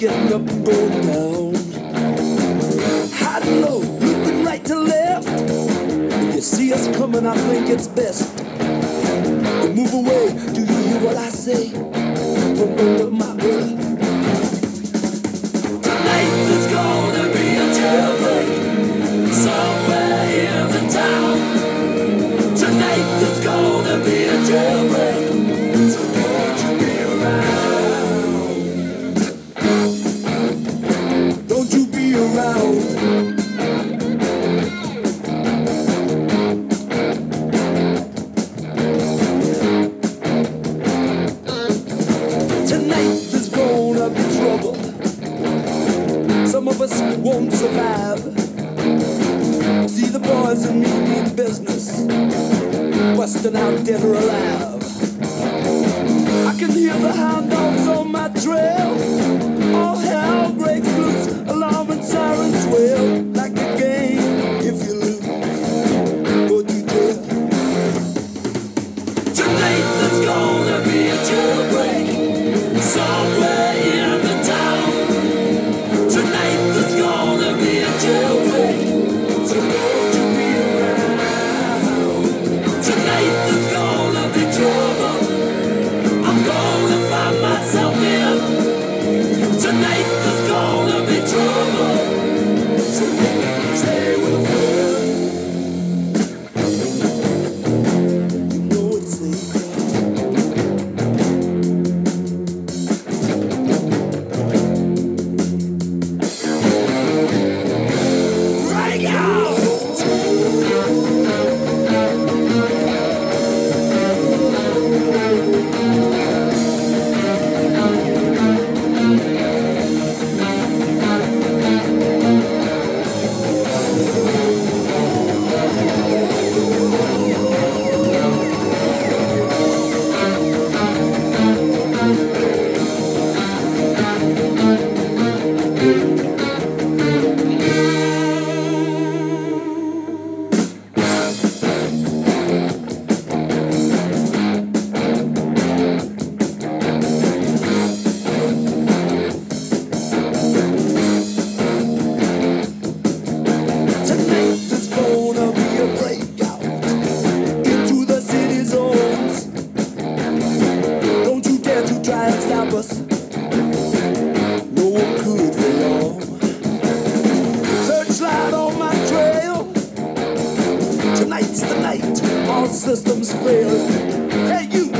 getting up and going down. High and low, looking right to left. If you see us coming, I think it's best to move away. Do you hear what I say? From under my breath. Tonight there's gonna be a jailbreak somewhere in the town. Tonight there's gonna be a jailbreak, so won't you be around? Don't you be around? Tonight there's gonna be trouble. Some of us won't survive. See the boys and me mean business, busting out dead or alive. I can hear the hound dogs on my trail. All hell breaks loose, alarm and sirens wail. Like a game, if you lose, go to jail. Tonight there's gonna be a jailbreak somewhere in the town. Tonight there's gonna be a jailbreak, so won't you be around? Tonight there's gonna be trouble. I'm gonna find myself in. Tonight there's gonna be trouble, so stay with a friend. You know it's safe. Break out! Tonight there's gonna be a breakout into the city zones. Don't you dare to try and stop us. No one could for long. Searchlight on my trail. Tonight's the night all systems fail. Hey you,